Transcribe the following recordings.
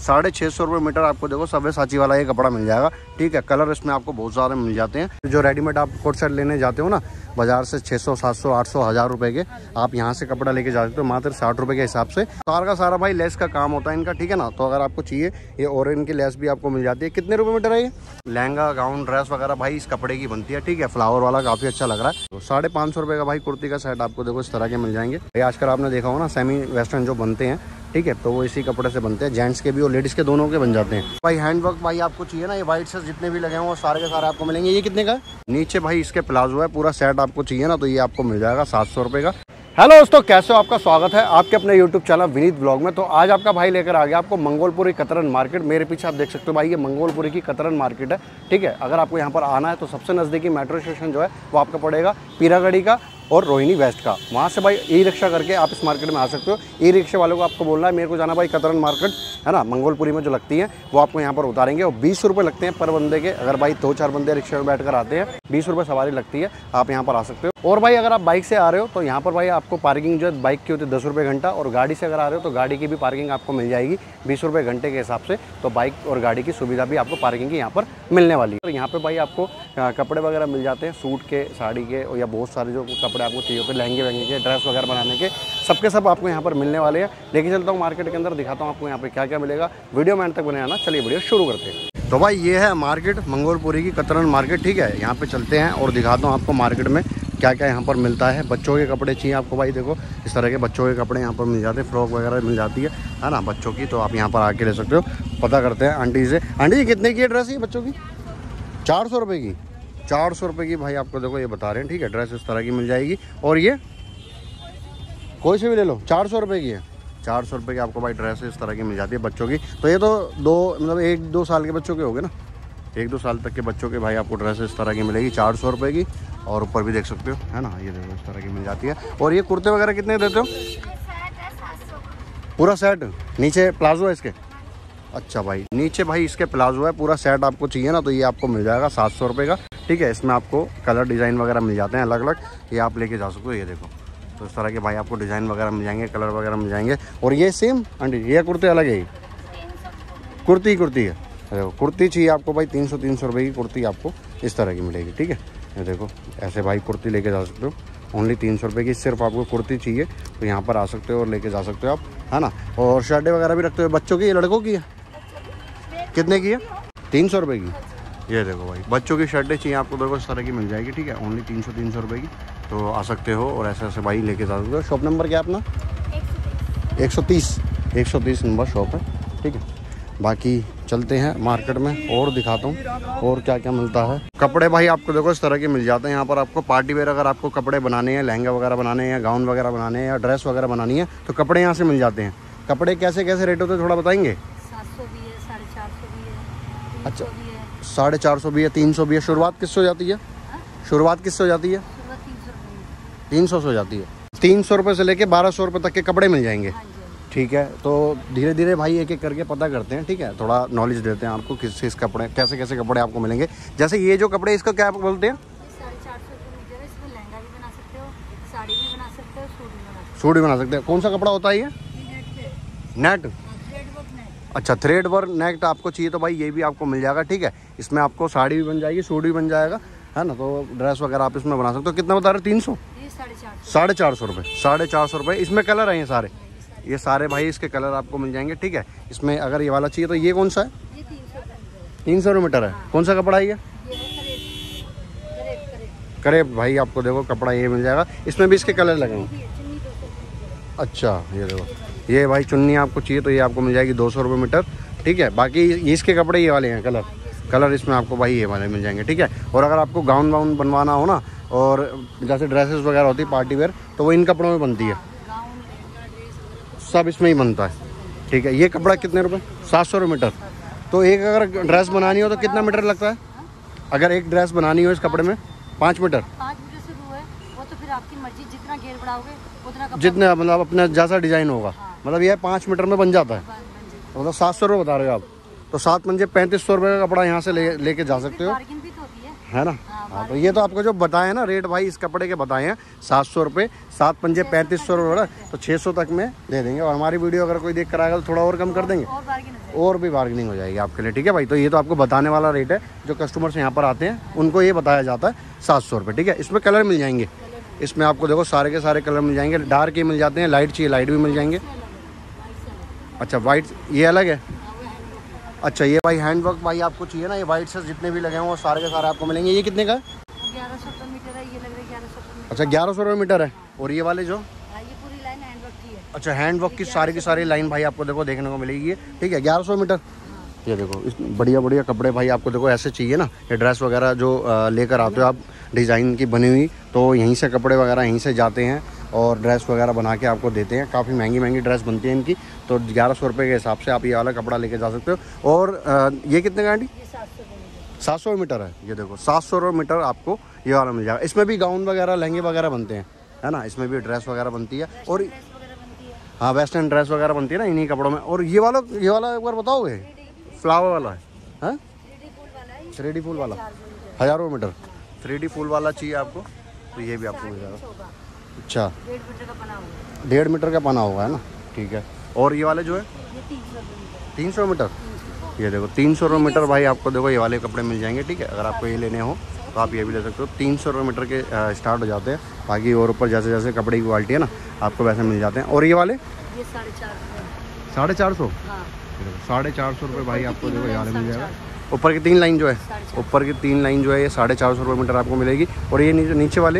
650 रुपये मीटर आपको देखो सब्यसाची वाला ये कपड़ा मिल जाएगा। ठीक है, कलर इसमें आपको बहुत सारे मिल जाते हैं। जो रेडीमेड आप कोट सेट लेने जाते हो ना बाजार से 600 700 800 1000 रुपए के, आप यहाँ से कपड़ा लेके जा सकते हो मात्र 60 रुपए के हिसाब से। सारा का सारा भाई लेस का काम होता है इनका। ठीक है ना, तो अगर आपको चाहिए ये और इनकी लेस भी आपको मिल जाती है। कितने रुपए मीटर है ये? लहंगा गाउन ड्रेस वगैरह भाई इस कपड़े की बनती है। ठीक है, फ्लावर वाला काफी अच्छा लग रहा है। तो 550 रुपए का भाई कुर्ती का सेट आपको देखो इस तरह के मिल जाएंगे। आजकल आपने देखा हो ना सेमी वेस्टर्न जो बनते हैं, ठीक है, तो वो इसी कपड़े से बनते हैं। जेंट्स के भी और लेडीज के दोनों के बन जाते हैं भाई। हैंडवर्क भाई आपको चाहिए ना, ये व्हाइट से जितने भी लगे हैं वो सारे के सारे आपको मिलेंगे। ये कितने का है? नीचे भाई इसके प्लाजो है, पूरा सेट आपको चाहिए ना तो ये आपको मिल जाएगा 700 रुपए का। हेलो दोस्तों, कैसे हो? आपका स्वागत है आपके अपने यूट्यूब चैनल विनीत ब्लॉग में। तो आज आपका भाई लेकर आ गया आपको मंगोलपुरी कतरन मार्केट। मेरे पीछे आप देख सकते हो भाई, ये मंगोलपुरी की कतरन मार्केट है। ठीक है, अगर आपको यहाँ पर आना है तो सबसे नज़दीकी मेट्रो स्टेशन जो है वो आपका पड़ेगा पीरागढ़ी का और रोहिणी वेस्ट का। वहाँ से भाई ई रिक्शा करके आप इस मार्केट में आ सकते हो। ई रिक्शे वालों को आपको बोलना है मेरे को जाना भाई कतरन मार्केट, है ना, मंगोलपुरी में जो लगती है वो आपको यहाँ पर उतारेंगे। और 20 रुपये लगते हैं पर बंदे के। अगर भाई 2-4 बंदे रिक्शे में बैठकर आते हैं 20 रुपये सवारी लगती है, आप यहाँ पर आ सकते हो। और भाई अगर आप बाइक से आ रहे हो तो यहाँ पर भाई आपको पार्किंग जो है बाइक की होती है 10 रुपये घंटा, और गाड़ी से अगर आ रहे हो तो गाड़ी की भी पार्किंग आपको मिल जाएगी 20 रुपये घंटे के हिसाब से। तो बाइक और गाड़ी की सुविधा भी आपको पार्किंग की यहाँ पर मिलने वाली है। और यहाँ पर भाई आपको कपड़े वगैरह मिल जाते हैं, सूट के, साड़ी के, और या बहुत सारे जो कपड़े आपको चाहिए होते हैं, लहंगे वहंगे के, ड्रेस वगैरह बनाने के, सबके सब आपको यहाँ पर मिलने वाले हैं। लेके चलता हूँ मार्केट के अंदर, दिखाता हूँ आपको यहाँ पे क्या क्या मिलेगा। वीडियो में अंत तक बने रहना। चलिए वीडियो शुरू करते हैं। तो भाई ये है मार्केट मंगोलपुरी की कतरन मार्केट। ठीक है, यहाँ पे चलते हैं और दिखाता हूँ आपको मार्केट में क्या क्या यहाँ पर मिलता है। बच्चों के कपड़े चाहिए आपको भाई, देखो इस तरह के बच्चों के कपड़े यहाँ पर मिल जाते हैं, फ्रॉक वगैरह मिल जाती है ना बच्चों की। तो आप यहाँ पर आके ले सकते हो। पता करते हैं आंटी से। आंटी जी कितने की है ड्रेस ये बच्चों की? 400 रुपये की। 400 रुपये की भाई आपको देखो ये बता रहे हैं। ठीक है, ड्रेस इस तरह की मिल जाएगी। और ये कोई से भी ले लो, 400 रुपये की है। 400 रुपये की आपको भाई ड्रेस इस तरह की मिल जाती है बच्चों की। तो ये तो 1-2 साल के बच्चों के हो गए ना, 1-2 साल तक के बच्चों के भाई आपको ड्रेस इस तरह की मिलेगी 400 रुपये की। और ऊपर भी देख सकते हो, है ना, ये देखो इस तरह की मिल जाती है। और ये कुर्ते वगैरह कितने देते हो? पूरा सेट। नीचे प्लाजो है इसके? अच्छा भाई, नीचे भाई इसके प्लाजो है, पूरा सेट आपको चाहिए ना तो ये आपको मिल जाएगा 700 रुपये का। ठीक है, इसमें आपको कलर डिज़ाइन वगैरह मिल जाते हैं अलग अलग, ये आप लेके जा सकते हो। ये देखो तो इस तरह के भाई आपको डिज़ाइन वगैरह मिल जाएंगे, कलर वगैरह मिल जाएंगे। और ये सेम आंटी, ये कुर्ते अलग है? कुर्ती है। देखो कुर्ती चाहिए आपको भाई 300 रुपये की कुर्ती आपको इस तरह की मिलेगी। ठीक है, ये देखो ऐसे भाई कुर्ती लेके जा सकते हो, ओनली 300 रुपये की सिर्फ आपको कुर्ती चाहिए तो यहाँ पर आ सकते हो और लेके जा सकते हो आप, है ना। और शर्टें वगैरह भी रखते हो बच्चों की, लड़कों की है? कितने की है? 300 रुपये की। ये देखो भाई बच्चों की शर्टें चाहिए आपको, देखो इस तरह की मिल जाएगी। ठीक है, ओनली 300 रुपये की। तो आ सकते हो और ऐसे ऐसे भाई लेके जा सकते हो। शॉप नंबर क्या है अपना? 130 नंबर शॉप है। ठीक है, बाकी चलते हैं मार्केट में और दिखाता हूँ और क्या क्या मिलता है। कपड़े भाई आपको देखो इस तरह के मिल जाते हैं यहाँ पर। आपको पार्टी वेयर अगर आपको कपड़े बनाने हैं, लहंगा वगैरह बनाने हैं, या गाउन वगैरह बनाने हैं, या ड्रेस वगैरह बनानी है तो कपड़े यहाँ से मिल जाते हैं। कपड़े कैसे कैसे रेट होते हैं थोड़ा बताएंगे? 700 भी है, 450 भी है, अच्छा 450 भी है, 300 भी है। शुरुआत किससे हो जाती है? शुरुआत किससे हो जाती है? 300 से हो जाती है। 300 रुपये से लेके 1200 रुपये तक के कपड़े मिल जाएंगे। ठीक है, तो धीरे धीरे भाई एक एक करके पता करते हैं। ठीक है, थोड़ा नॉलेज देते हैं आपको किस कपड़े, कैसे कैसे कपड़े आपको मिलेंगे। जैसे ये जो कपड़े, इसका क्या बोलते हैं? 450 रुपये मीटर है। इसमें लहंगा भी बना सकते हो, साड़ी भी बना सकते हो, सूट भी बना सकते हैं। कौन सा कपड़ा होता है ये? नेट। अच्छा, थ्रेड वर्क नेट आपको चाहिए तो भाई ये भी आपको मिल जाएगा। ठीक है, इसमें आपको साड़ी भी बन जाएगी, सूट भी बन जाएगा, है ना। तो ड्रेस वगैरह आप इसमें बना सकते हो। कितना बता रहे? 300? 450 रुपये। 450 रुपये। इसमें कलर है ये सारे भाई इसके कलर आपको मिल जाएंगे। ठीक है, इसमें अगर ये वाला चाहिए तो ये कौन सा है? 300 मीटर है। कौन सा कपड़ा है ये? करेब भाई आपको देखो कपड़ा ये मिल जाएगा। इसमें भी इसके कलर लगेंगे। अच्छा, ये देखो ये भाई चुन्नी आपको चाहिए तो ये आपको मिल जाएगी 200 रुपये मीटर। ठीक है, बाकी इसके कपड़े ये वाले हैं, कलर इसमें आपको भाई ये वाले मिल जाएंगे। ठीक है, और अगर आपको गाउन वाउन बनवाना हो ना, और जैसे ड्रेसेस वगैरह होती है पार्टी वेयर, तो वो इन कपड़ों में बनती है, सब इसमें ही बनता है। ठीक है, ये कपड़ा कितने रुपए? 700 रुपये मीटर। तो एक अगर ड्रेस बनानी हो तो कितना मीटर लगता है? अगर एक ड्रेस बनानी हो इस कपड़े में 5 मीटर। 5 मीटर से शुरू है, वो तो फिर आपकी मर्जी, जितना घेर बढ़ाओगे उतना कपड़ा, जितना मतलब अपना जैसा डिजाइन होगा। मतलब ये 5 मीटर में बन जाता है। मतलब 700 रुपये बता रहे हो आप, तो 7 पंजे 3500 रुपये का कपड़ा यहाँ से लेके जा सकते हो, बार्गेन भी तो होती है ना। हाँ, तो ये तो आपको जो बताए ना रेट भाई इस कपड़े के बताए हैं 700 रुपये, 7 पंजे 3500 रुपये, तो 600 तक में दे देंगे। और हमारी वीडियो अगर कोई देख कर आएगा तो थोड़ा और कम कर देंगे, और भी बार्गेनिंग हो जाएगी आपके लिए, ठीक है भाई। तो ये तो आपको बताने वाला रेट है, जो कस्टमर्स यहाँ पर आते हैं उनको ये बताया जाता है 700 रुपये, ठीक है। इसमें कलर मिल जाएंगे, इसमें आपको देखो सारे के सारे कलर मिल जाएंगे, डार्क ही मिल जाते हैं, लाइट चाहिए लाइट भी मिल जाएंगे। अच्छा वाइट ये अलग है। अच्छा ये भाई हैंडवर्क भाई आपको चाहिए ना, ये वाइट से जितने भी लगे हैं वो सारे के सारे आपको मिलेंगे। ये कितने का है? 1100 रुपये मीटर है, ये लग रहा है 1100 रुपये। अच्छा 1100 रुपये मीटर है। और ये वाले जो ये पूरी लाइन हैंडवर्क की है। अच्छा हैंडवर्क की सारी लाइन भाई आपको देखो देखने को मिलेगी, ठीक है 1100 मीटर। ये देखो इस बढ़िया बढ़िया कपड़े भाई आपको देखो ऐसे चाहिए ना, ये ड्रेस वगैरह जो लेकर आते हो आप डिज़ाइन की बनी हुई, तो यहीं से कपड़े वगैरह यहीं से जाते हैं और ड्रेस वगैरह बना के आपको देते हैं। काफ़ी महंगी ड्रेस बनती है इनकी, तो 1100 रुपये के हिसाब से आप ये वाला कपड़ा लेके जा सकते हो। और ये कितने का आंटी? 700 मीटर है। ये देखो 700 रुपये मीटर आपको ये वाला मिल जाएगा। इसमें भी गाउन वगैरह लहंगे वगैरह बनते हैं, है ना, इसमें भी ड्रेस वगैरह बनती है। और हाँ वेस्टर्न ड्रेस वगैरह बनती है ना इन्हीं कपड़ों में। और ये वाला एक बार बताओगे? फ्लावर वाला है, हाँ 3D फूल वाला 1000 रुपये मीटर। 3D फूल वाला चाहिए आपको तो ये भी आपको मिल जाएगा। अच्छा 1.5 मीटर का पना होगा, है ना, ठीक है। और ये वाले जो है 300 मीटर। ये देखो 300 रुपये मीटर भाई आपको देखो ये वाले कपड़े मिल जाएंगे, ठीक है। अगर आपको ये लेने हो तो आप ये भी ले सकते हो। 300 रुपये मीटर के स्टार्ट हो जाते हैं, बाकी और ऊपर जैसे जैसे कपड़े की क्वालिटी है ना आपको वैसे मिल जाते हैं। और ये वाले 450 450 रुपये भाई आपको देखो यहाँ मिल जाएगा। ऊपर की 3 लाइन जो है, ऊपर की 3 लाइन जो है ये 450 रुपये मीटर आपको मिलेगी। और ये नीचे वाले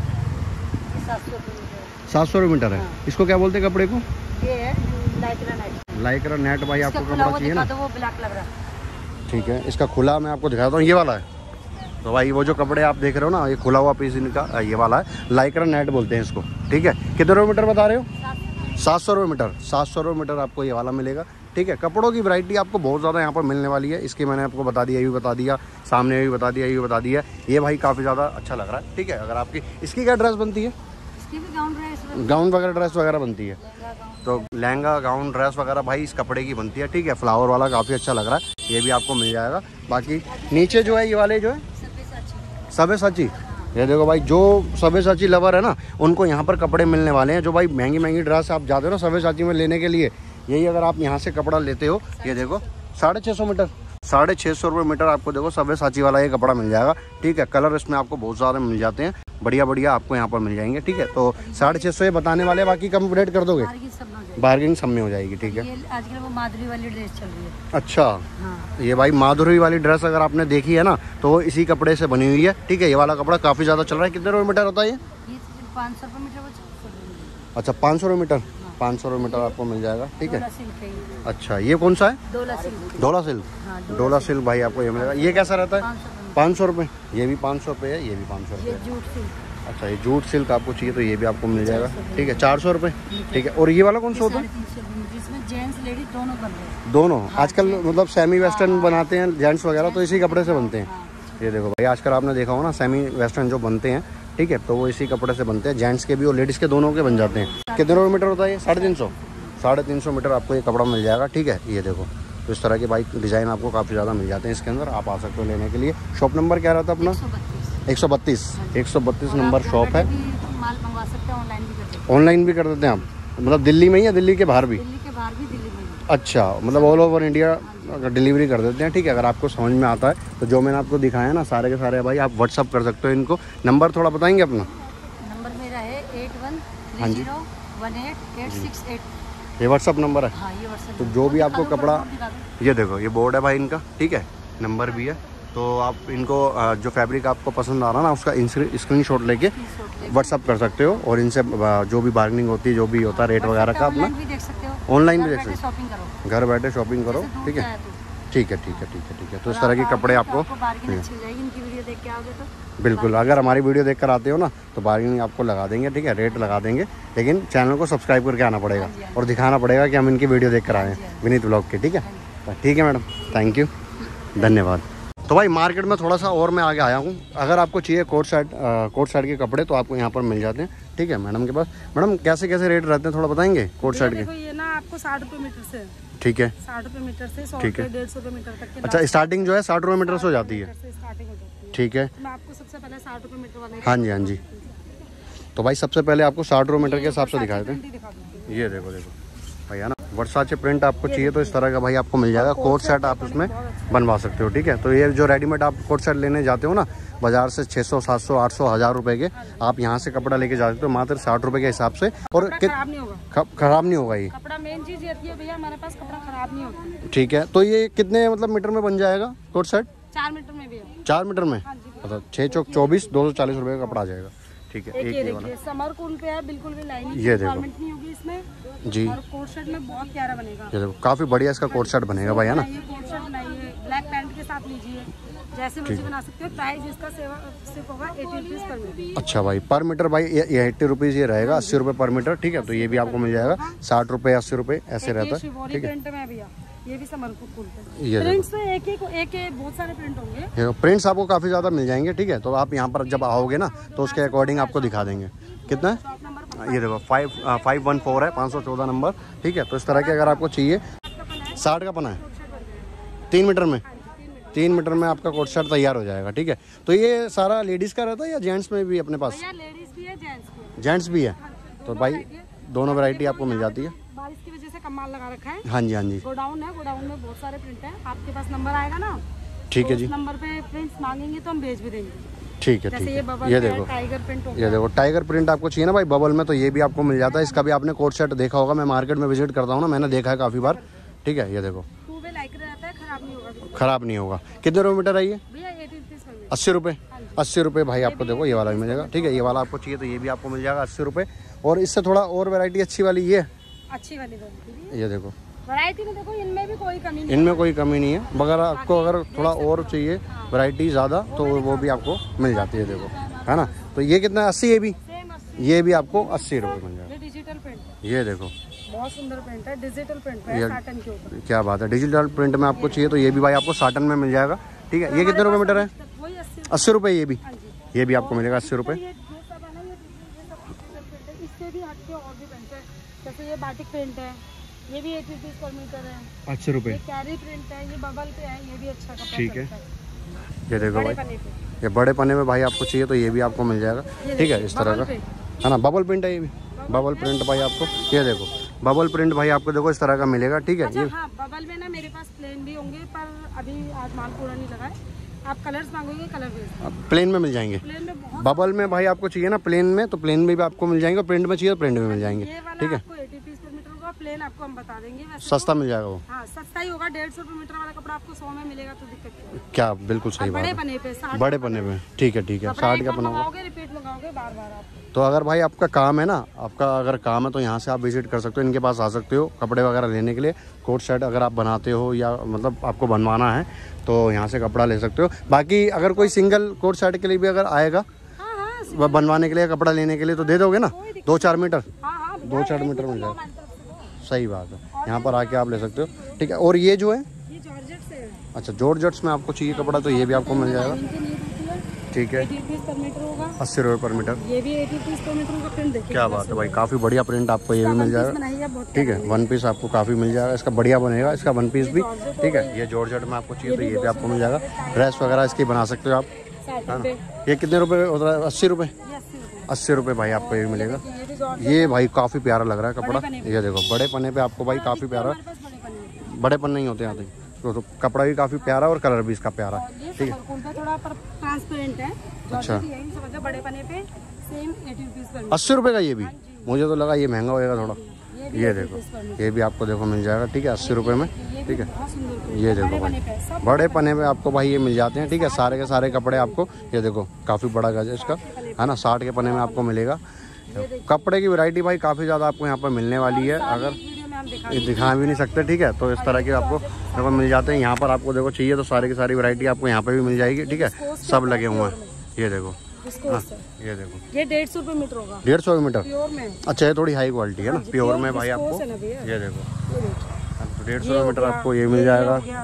700 रुपये मीटर है। इसको क्या बोलते हैं कपड़े को? लाइक्रा नेट भाई आपको कपड़ा चाहिए ना, ठीक है। इसका खुला मैं आपको दिखाता हूँ, ये वाला है। तो भाई वो जो कपड़े आप देख रहे हो ना, ये खुला हुआ पीस इनका ये वाला है, लाइक्रा नेट बोलते हैं इसको, ठीक है। कितने रुपये मीटर बता रहे हो? 700 रुपये मीटर। 700 रुपये मीटर आपको ये वाला मिलेगा, ठीक है। कपड़ों की वैरायटी आपको बहुत ज़्यादा यहाँ पर मिलने वाली है। इसके मैंने आपको बता दिया, ये भी बता दिया, सामने भी बता दिया, ये भी बता दिया। ये भाई काफ़ी ज़्यादा अच्छा लग रहा है, ठीक है। अगर आपकी इसकी क्या ड्रेस बनती है? गाउन वगैरह ड्रेस वगैरह बनती है, तो लहंगा गाउन ड्रेस वगैरह भाई इस कपड़े की बनती है, ठीक है। फ्लावर वाला काफ़ी अच्छा लग रहा है, ये भी आपको मिल जाएगा। बाकी नीचे जो है ये वाले जो है सब्यसाची, ये देखो भाई जो सब्यसाची लवर है ना उनको यहाँ पर कपड़े मिलने वाले हैं। जो भाई महंगी ड्रेस आप जाते हो ना सब्यसाची में लेने के लिए, यही अगर आप यहाँ से कपड़ा लेते हो, ये देखो 650 मीटर, 650 रुपये मीटर आपको देखो सब्यसाची वाला ये कपड़ा मिल जाएगा, ठीक है। कलर इसमें आपको बहुत सारे मिल जाते हैं, बढ़िया आपको यहाँ पर मिल जाएंगे, ठीक है। तो 650 ये बताने वाले, बाकी कम रेट कर दोगे? बार्गेनिंग सब में हो जाएगी, ठीक है। आजकल वो माधुरी वाली ड्रेस चल रही है। अच्छा हाँ। ये भाई माधुरी वाली ड्रेस अगर आपने देखी है ना तो वो इसी कपड़े से बनी हुई है, ठीक है। ये वाला कपड़ा काफ़ी ज़्यादा चल रहा है। कितने रुपये मीटर होता है ये? 500 रुपये मीटर। अच्छा 500 रुपये मीटर। 500 रुपये मीटर आपको मिल जाएगा, ठीक है। अच्छा ये कौन सा है? डोला सिल्क। डोला सिल्क भाई आपको ये मिलेगा। ये कैसा रहता है? 500 रुपये। ये भी 500 रुपये है, ये भी 500 रुपये। अच्छा ये जूट सिल्क आपको चाहिए तो ये भी आपको मिल जाएगा, ठीक है 400 रुपये, ठीक है। और ये वाला कौन सा होता है? जेंट्स लेडीज दोनों बन रहे हैं। दोनों आजकल मतलब सेमी वेस्टर्न बनाते हैं जेंट्स वगैरह, तो इसी कपड़े से बनते हैं। ये देखो भाई आजकल आपने देखा हो ना सेमी वेस्टर्न जो बनते हैं, ठीक है, तो वो इसी कपड़े से बनते हैं। जेंट्स के भी और लेडीज़ के दोनों के बन जाते हैं। कितने रुपये मीटर होता है ये? 350। 350 मीटर आपको ये कपड़ा मिल जाएगा, ठीक है। ये देखो तो इस तरह के भाई डिज़ाइन आपको काफ़ी ज़्यादा मिल जाते हैं इसके अंदर। आप आ सकते हो लेने के लिए। शॉप नंबर क्या रहता है अपना? 132 नंबर शॉप है। माल मंगवा सकते हैं, ऑनलाइन भी कर देते हैं आप? मतलब दिल्ली में ही या दिल्ली के बाहर भी? दिल्ली के बाहर भी, दिल्ली में। अच्छा मतलब ऑल ओवर इंडिया डिलीवरी कर देते हैं, ठीक है। अगर आपको समझ में आता है तो जो मैंने आपको दिखाया है ना सारे के सारे भाई आप व्हाट्सअप कर सकते हो इनको। नंबर थोड़ा बताएंगे अपना? नंबर मेरा है 8130188668। ये व्हाट्सअप नंबर है? हाँ, ये व्हाट्सअप। तो जो भी आपको कपड़ा, ये देखो ये बोर्ड है भाई इनका, ठीक है, नंबर भी है। तो आप इनको जो फैब्रिक आपको पसंद आ रहा ना उसका स्क्रीनशॉट लेके व्हाट्सअप कर सकते हो और इनसे जो भी बार्गेनिंग होती है जो भी होता है रेट वगैरह का अपना ऑनलाइन भी देख सकते हो, घर बैठे शॉपिंग करो, ठीक है, ठीक है, ठीक है, ठीक है, ठीक है। तो इस तरह के कपड़े आपको बिल्कुल, अगर हमारी वीडियो देखकर आते हो ना तो बार्गेनिंग आपको लगा देंगे, ठीक है, रेट लगा देंगे। लेकिन चैनल को सब्सक्राइब करके आना पड़ेगा और दिखाना पड़ेगा कि हम इनकी वीडियो देख कर आए हैं विनीत ब्लॉग के, ठीक है। ठीक है मैडम, थैंक यू, धन्यवाद। तो भाई मार्केट में थोड़ा सा और मैं आगे आया हूँ। अगर आपको चाहिए कोट साइड के कपड़े तो आपको यहाँ पर मिल जाते हैं, ठीक है। मैडम के पास, मैडम कैसे कैसे रेट रहते हैं थोड़ा बताएंगे कोट साइड के? ये ना आपको 60 रुपये मीटर से ठीक है, 60 रुपये मीटर से 100 ठीक है, 150 रुपये मीटर तक के। अच्छा, स्टार्टिंग जो है 60 रुपये मीटर से हो जाती है, स्टार्टिंग हो जाती है। ठीक है, मैं आपको सबसे पहले 60 रुपये मीटर वाले, हाँ जी हाँ जी। तो भाई सबसे पहले आपको 60 रुपये मीटर के हिसाब से दिखा देते हैं। ये देखो देखो भाई, है ना, वर्साचे प्रिंट आपको चाहिए तो इस तरह का भाई आपको मिल जाएगा। कोट सेट आप उसमें बनवा सकते हो, ठीक है। तो ये जो रेडीमेड आप कोट सेट लेने जाते हो ना बाजार से 600 700 800 1000 रुपए के, आप यहाँ से कपड़ा लेके जा सकते हो मात्र 60 रुपए के हिसाब से। और खराब नहीं होगा, खराब नहीं होगा ये कपड़ा। मेन चीज ये है भैया, हमारे पास कपड़ा खराब नहीं होता। ठीक है, तो ये कितने मतलब मीटर में बन जाएगा कोट सेट? 4 मीटर में भी है। 4 मीटर में, अच्छा 6 चौक 24 240 रुपए का कपड़ा आ जाएगा, ठीक है। एक ये वाला समर कूल पे है, बिल्कुल भी लाइनिंग ये देखो नहीं होगी इसमें जी। और कोट सेट में बहुत प्यारा बनेगा। ये देखो काफी बढ़िया इसका कोट सेट बनेगा भाई, है ना। ये कोट सेट बनाइए, ब्लैक पैंट के साथ लीजिए, जैसे मर्जी बना सकते हो। प्राइस इसका सिर्फ होगा 80 रुपीज पर मीटर। अच्छा भाई, पर मीटर भाई ये 80 रुपीज ये रहेगा, 80 रुपए पर मीटर, ठीक है। तो ये भी आपको मिल जाएगा 60 रुपए 80 रुपए ऐसे रहता है, ठीक है। भैया ये भी समर कूल पे ये प्रिंट्स में एक बहुत सारे प्रिंट होंगे। प्रिंट्स आपको काफी ज्यादा मिल जाएंगे, ठीक है। तो आप यहाँ पर जब आओगे ना तो उसके अकॉर्डिंग आपको दिखा देंगे। कितना है ये देखो 514 है, 514 नंबर, ठीक है। तो इस तरह के अगर आपको चाहिए, 60 का पना है, 3 मीटर में, 3 मीटर में आपका कोट सेट तैयार हो जाएगा, ठीक है। तो ये सारा लेडीज का रहता है या जेंट्स में भी अपने पास? लेडीज भी है, जेंट्स भी है। तो भाई दोनों वैरायटी आपको मिल जाती है। बारिश की वजह से कम माल लगा रखा है। हाँ जी हाँ जी, गोडाउन है, गोडाउन में बहुत सारे प्रिंट है। आपके पास नंबर आएगा ना, ठीक है जी, नंबर पे प्रिंट्स मांगेंगे तो हम भेज भी देंगे, ठीक है, ठीक है। ये देखो टाइगर प्रिंट, ये देखो टाइगर प्रिंट आपको चाहिए ना भाई बबल में, तो ये भी आपको मिल जाता है। इसका भी आपने कोट सेट देखा होगा, मैं मार्केट में विजिट करता हूँ ना, मैंने देखा है काफी बार, ठीक है। ये देखो खराब नहीं होगा। कितने रुपये मीटर है ये? 80 रुपये, 80 रुपये भाई आपको देखो ये वाला भी मिलेगा, ठीक है। ये वाला आपको चाहिए तो ये भी आपको मिल जाएगा 80 रुपये। और इससे थोड़ा और वैरायटी अच्छी वाली ये अच्छी वाली ये देखो वैरायटी में, देखो इनमें भी कोई कमी नहीं, इनमें कोई कमी नहीं है। मगर आपको अगर थोड़ा और चाहिए वैरायटी ज़्यादा तो वो भी आपको मिल जाती है, देखो, है ना। तो ये कितना है? 80, ये भी आपको 80 रुपये मिल जाएगा। डिजिटल प्रिंट, ये देखो बहुत सुंदर प्रिंट है, डिजिटल प्रिंट है, साटन के ऊपर। क्या बात है, डिजिटल प्रिंट में आपको चाहिए तो ये भी भाई आपको साटन में मिल जाएगा, ठीक है। ये कितने रुपये मीटर है? 80 रुपये। ये भी आपको मिलेगा 80 रुपये। इससे भी हटके और भी प्रिंट है, जैसे ये बाटिक प्रिंट है, ये भी 80 रुपीज पर मीटर है, 80 रुपये। कैरी प्रिंट है, ये बबल पे है, ये भी अच्छा कपड़ा, ठीक है। ये देखो भाई, ये बड़े पन्ने में भाई आपको चाहिए तो ये भी आपको मिल जाएगा, ठीक है। इस तरह का, है ना, बबल प्रिंट है, ये भी बबल प्रिंट भाई आपको, ये देखो बबल प्रिंट भाई आपको देखो इस तरह का मिलेगा, ठीक है। ये हाँ, बबल में ना मेरे पास प्लेन भी होंगे, पर अभी आज माल पूरा नहीं लगा है। आप कलर्स मांगोगे, कलर प्लेन में मिल जाएंगे। प्लेन में बहुत, बबल में भाई आपको चाहिए ना प्लेन में, तो प्लेन में भी आपको मिल जाएंगे, और प्रिंट में चाहिए तो प्रिंट में मिल जाएंगे, ठीक है। 80 पीस पर मीटर होगा, प्लेन आपको हम बता देंगे, सस्ता मिल जाएगा वो। हाँ, सस्ता ही होगा। 150 रुपये मीटर वाला कपड़ा आपको 100 में मिलेगा, तो दिक्कत क्या, बिल्कुल सही बात है। बड़े पन्ने पे, बड़े पन्ने में, ठीक है, ठीक है। 60 का पन्ना होगा, रिपीट मंगाओगे बार-बार आप। तो अगर भाई आपका काम है ना, आपका अगर काम है तो यहाँ से आप विजिट कर सकते हो, इनके पास आ सकते हो कपड़े वगैरह लेने के लिए। कोट सेट अगर आप बनाते हो या मतलब आपको बनवाना है तो यहाँ से कपड़ा ले सकते हो। बाकी अगर कोई सिंगल कोट सेट के लिए भी अगर आएगा बनवाने के लिए, कपड़ा लेने के लिए, तो दे दोगे ना 2-4 मीटर, 2-4 मीटर मिल जाएगा। सही बात है, यहाँ पर आके आप ले सकते हो, ठीक है। और ये जो है, अच्छा जॉर्जेट्स में आपको चाहिए कपड़ा तो ये भी आपको मिल जाएगा, ठीक है। 80 रुपये पर मीटर, ये भी 80 पीस पर मीटर का प्रिंट देखिए। क्या बात है भाई, काफ़ी बढ़िया प्रिंट आपको ये भी मिल जाएगा, ठीक है। 1 पीस आपको काफ़ी मिल जाएगा, इसका बढ़िया बनेगा, इसका 1 पीस भी, ठीक है। ये जॉर्जेट में आपको चाहिए तो ये भी आपको मिल जाएगा। ड्रेस वगैरह इसकी बना सकते हो आप, है ना। ये कितने रुपए होता है? 80 रुपये, 80 रुपये भाई आपको ये मिलेगा। ये भाई काफ़ी प्यारा लग रहा है कपड़ा, ये देखो बड़े पन्ने पे आपको भाई काफ़ी प्यारा, बड़े पन्ने नहीं होते यहाँ पे, तो कपड़ा भी काफ़ी प्यारा और कलर भी इसका प्यारा, ठीक है। थोड़ा ट्रांसपेरेंट है, अच्छा, बड़े पन्ने पे सेम 80 रुपीस पर। 80 रुपये का ये भी, मुझे तो लगा ये महंगा होएगा थोड़ा। ये देखो ये भी आपको देखो मिल जाएगा, ठीक है, 80 रुपये में, ठीक है। ये देखो भाई बड़े पन्ने में आपको भाई ये मिल जाते हैं, ठीक है। सारे के सारे कपड़े आपको, ये देखो काफ़ी बड़ा गज है इसका, है ना। 60 के पन्ने में आपको मिलेगा। कपड़े की वैरायटी भाई काफ़ी ज़्यादा आपको यहाँ पर मिलने वाली है, अगर दिखा भी नहीं सकते, ठीक है। तो इस तरह के आपको देखो मिल जाते हैं यहाँ पर। आपको देखो चाहिए तो सारी की सारी वैरायटी आपको यहाँ पे भी मिल जाएगी, ठीक है। सब लगे हुए हैं, ये देखो, हाँ, ये देखो ये 150 रुपये मीटर होगा, 150 मीटर, प्योर में। अच्छा, ये थोड़ी हाई क्वालिटी है ना, प्योर में भाई आपको, ये देखो 150 मीटर आपको ये मिल जाएगा।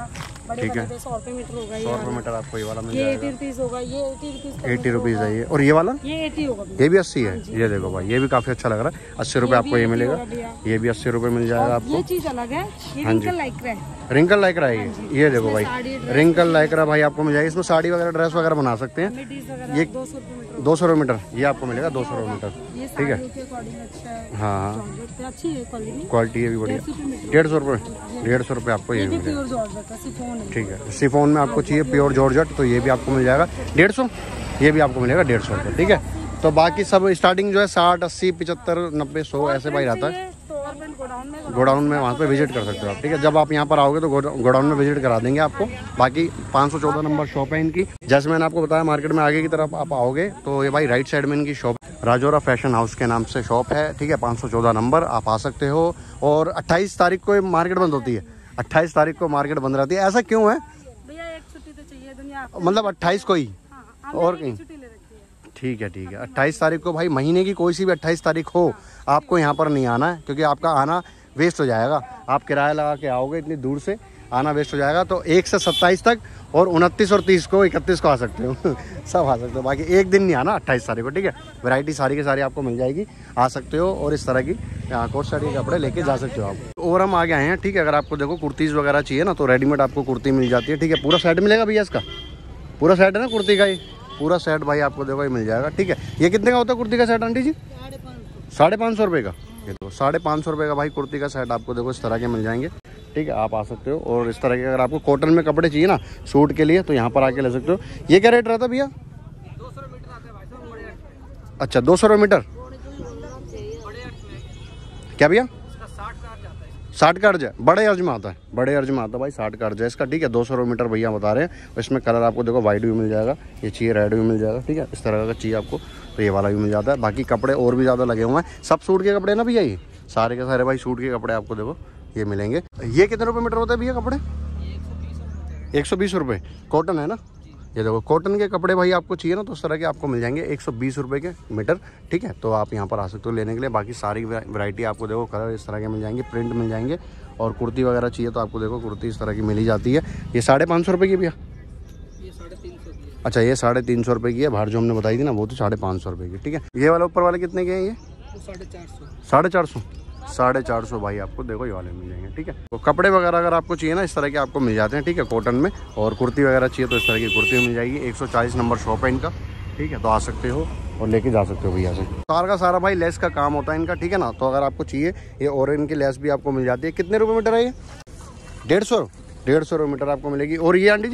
बड़े ठीक है। 100 रुपए मीटर होगा। 100 रुपए मीटर आपको ये वाला मिल ये जाएगा। 80 रुपीज होगा। ये 80 रुपीज 80 रुपीज़ है ये। और ये वाला ये 80 होगा। ये भी 80 है। ये देखो भाई, ये भी काफ़ी अच्छा लग रहा है। 80 रुपये आपको ये मिलेगा। ये भी 80 रुपये मिल जाएगा आपको। ये चीज अलग है, ये रिंकल लाइक्रा है। रिंकल लाइक्रा है ये देखो भाई, रिंकल लाइक्रा भाई आपको मिल जाएगी। इसमें साड़ी वगैरह ड्रेस वगैरह बना सकते हैं। ये 200 रुपये मीटर ये आपको मिलेगा। 200 रुपये मीटर, ठीक है। हाँ हाँ, अच्छी है क्वालिटी है भी बढ़िया। 150 रुपये, 150 रुपये आपको ये मिलेगा, ठीक है। सिफोन में आपको चाहिए प्योर जॉर्जेट, तो ये भी आपको मिल जाएगा 150। ये भी आपको मिलेगा 150 रुपये, ठीक है। तो बाकी सब स्टार्टिंग जो है 60, 80, 75, 90, 100 ऐसे भाई रहता है। गोडाउन में वहाँ पे विजिट कर सकते हो आप, ठीक है। जब आप यहाँ पर आओगे तो गोडाउन में विजिट करा देंगे आपको। बाकी 514 नंबर शॉप है इनकी। जैसे मैंने आपको बताया, मार्केट में आगे की तरफ आप आओगे तो ये भाई राइट साइड में इनकी शॉप, राजौरा फैशन हाउस के नाम से शॉप है, ठीक है। 514 नंबर आप आ सकते हो। और 28 तारीख को मार्केट बंद होती है। 28 तारीख को मार्केट बंद रहती है। ऐसा क्यों है भैया? एक छुट्टी तो चाहिए दुनिया, मतलब 28 को ही और कहीं? ठीक है, ठीक है। 28 तारीख को भाई, महीने की कोई सी भी 28 तारीख हो, आपको यहाँ पर नहीं आना है, क्योंकि आपका आना वेस्ट हो जाएगा। आप किराया लगा के आओगे इतनी दूर से, आना वेस्ट हो जाएगा। तो 1 से 27 तक, और 29 और 30 को, 31 को आ सकते हो सब आ सकते हो। बाकी एक दिन नहीं आना 28 तारीख को, ठीक है। वैरायटी सारी की सारी आपको मिल जाएगी, आ सकते हो। और इस तरह की कोट सेट के कपड़े लेके जा सकते हो आप। और हम आगे आए हैं, ठीक है। अगर आपको देखो कुर्तीज़ वगैरह चाहिए ना, तो रेडीमेड आपको कुर्ती मिल जाती है, ठीक है। पूरा सेट मिलेगा भैया, इसका पूरा सेट है ना कुर्ती का, ये पूरा सेट भाई आपको देखो ये मिल जाएगा, ठीक है। ये कितने का होता है कुर्ती का सेट आंटी जी? 550 रुपये का। ये देखो 550 रुपये का भाई कुर्ती का सेट आपको देखो इस तरह के मिल जाएंगे, ठीक है। आप आ सकते हो। और इस तरह के अगर आपको कॉटन में कपड़े चाहिए ना सूट के लिए, तो यहाँ पर आके ले सकते हो। ये क्या रेट रहता है भैया? 200 मीटर आता है भाई। अच्छा, 200 रुपये मीटर। क्या भैया? 60 का अर्ज है। बड़े अर्ज में आता है, बड़े अर्ज में आता है भाई 60 का अर्ज है इसका, ठीक है। 200 रुपये मीटर भैया बता रहे हैं। इसमें कलर आपको देखो वाइट भी मिल जाएगा, ये चाहिए रेड भी मिल जाएगा, ठीक है। इस तरह का चाहिए आपको तो ये वाला भी मिल जाता है। बाकी कपड़े और भी ज़्यादा लगे हुए हैं, सब सूट के कपड़े ना भैया, ये सारे के सारे भाई सूट के कपड़े आपको देखो ये मिलेंगे। ये कितने रुपये मीटर होता है भैया कपड़े? 120 रुपये। कॉटन है ना, ये देखो कॉटन के कपड़े भाई आपको चाहिए ना, तो उस तरह के आपको मिल जाएंगे 120 रुपये के मीटर, ठीक है। तो आप यहाँ पर आ सकते हो लेने के लिए। बाकी सारी वैरायटी आपको देखो कलर इस तरह के मिल जाएंगे, प्रिंट मिल जाएंगे। और कुर्ती वगैरह चाहिए तो आपको देखो कुर्ती इस तरह की मिल ही जाती है। ये 550 रुपये की भैया? ये 350 की है। अच्छा, ये 350 रुपये की है। बाहर जो हमने बताई थी ना, वो तो 550 रुपये की, ठीक है। ये वाला ऊपर वाले कितने के हैं? ये 450। 450 भाई आपको देखो ये वाले मिल जाएंगे, ठीक है। तो कपड़े वगैरह अगर आपको चाहिए ना इस तरह के आपको मिल जाते हैं, ठीक है, कॉटन में। और कुर्ती वगैरह चाहिए तो इस तरह की कुर्ती मिल जाएगी। 140 नंबर शॉप है इनका, ठीक है। तो आ सकते हो और लेके जा सकते हो भैया से। सारा का सारा भाई लेस का काम होता है इनका, ठीक है ना। तो अगर आपको चाहिए ये और इनकी लेस भी आपको मिल जाती है। कितने रुपये मीटर है ये? 150 रुपये मीटर आपको मिलेगी। और ये आंटी जी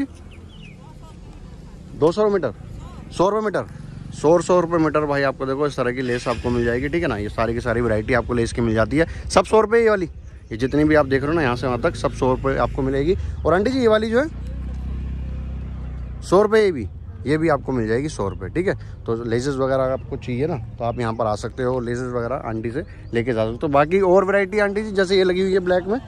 200 रुपये मीटर, 100 रुपये मीटर, 100 रुपये मीटर भाई आपको देखो इस तरह की लेस आपको मिल जाएगी, ठीक है ना। ये सारी की सारी वैरायटी आपको लेस की मिल जाती है। सब 100 रुपये ये वाली, ये जितनी भी आप देख रहे हो ना यहाँ से वहाँ तक सब 100 रुपये आपको मिलेगी। और आंटी जी ये वाली जो है 100 रुपये, ये भी आपको मिल जाएगी 100 रुपये, ठीक है। तो लेसेस वगैरह आपको चाहिए ना, तो आप यहाँ पर आ सकते हो, लेसेस वगैरह आंटी से लेके जा सकते हो। बाकी और वैरायटी आंटी जी जैसे ये लगी हुई है ब्लैक में,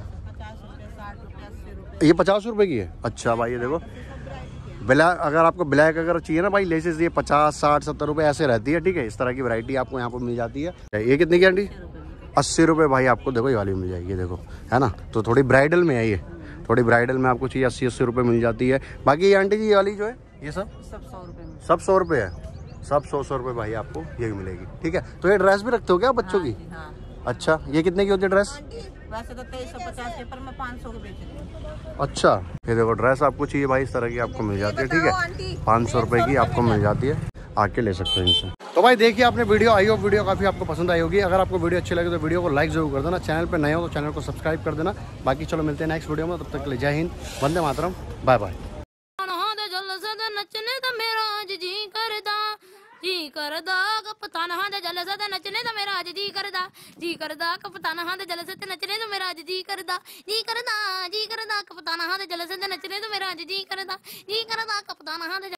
ये 50 रुपये की है। अच्छा भाई, ये देखो ब्लैक, अगर आपको ब्लैक अगर चाहिए ना भाई लेसेस, ये 50, 60, 70 रुपये ऐसे रहती है, ठीक है। इस तरह की वैरायटी आपको यहाँ पर मिल जाती है। ये कितनी की आंटी? 80 रुपये भाई आपको देखो ये वाली मिल जाएगी, देखो है ना। तो थोड़ी ब्राइडल में है ये, थोड़ी ब्राइडल में आपको चाहिए 80 रुपये मिल जाती है। बाकी ये आंटी जी ये वाली जो है ये सब 100 रुपये में, सब 100 रुपये है, सब 100 रुपये भाई आपको ये भी मिलेगी, ठीक है। तो ये ड्रेस भी रखते हो क्या बच्चों की? हाँ। अच्छा, ये कितने की होती है ड्रेस? वैसे तो 2350 के, पर मैं 500 के बेच रही हूँ। अच्छा, ये देखो ड्रेस आपको चाहिए भाई इस तरह की आपको मिल जाती है, ठीक है। 500 रुपये की आपको मिल जाती है, आके ले सकते हो इनसे। तो भाई देखिए आपने वीडियो, आई होप वीडियो काफ़ी आपको पसंद आई होगी। अगर आपको वीडियो अच्छी लगे तो वीडियो को लाइक जरूर कर देना। चैनल पे नए हो तो चैनल को सब्सक्राइब कर देना। बाकी चलो मिलते हैं नेक्स्ट वीडियो में, तब तक के लिए जय हिंद, वंदे मातरम, बाय बाय। जी करदा कप्तान हां दे जलसे ते नचने तो मेरा आज जी करदा कप्तान हां दे जलसे ते नचने तो मेरा आज जी करदा कप्तान हां दे जलसे ते नचने तो मेरा आज जी करदा कप्तान हां दे